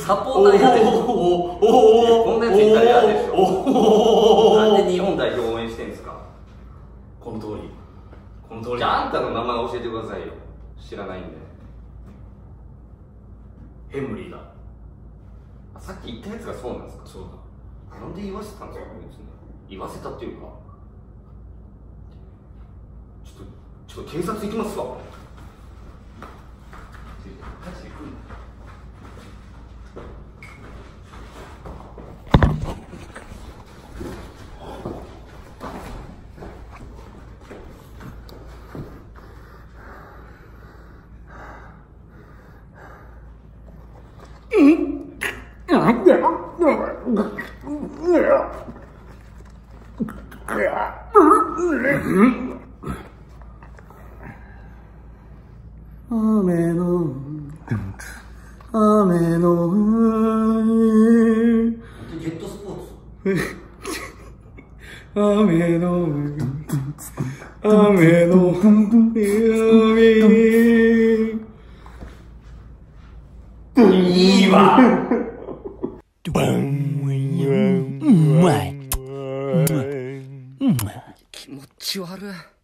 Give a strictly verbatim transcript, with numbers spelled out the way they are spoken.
サポーター嫌でしょ。こんなやついたら嫌でしょ。なんで日本代表応援してんですか。 この通りこの通り。 じゃああんたの名前教えてくださいよ。知らないんで。 ヘンムリーだ。 さっき言ったやつがそうなんですか。 そうだ。 なんで言わせたんですか。別に言わせたっていうか、ちょっとちょっと警察行きますわ。マジで来んの。 雨の雨のジェットスポーツ。 雨の雨のいいわ。気持ち悪い。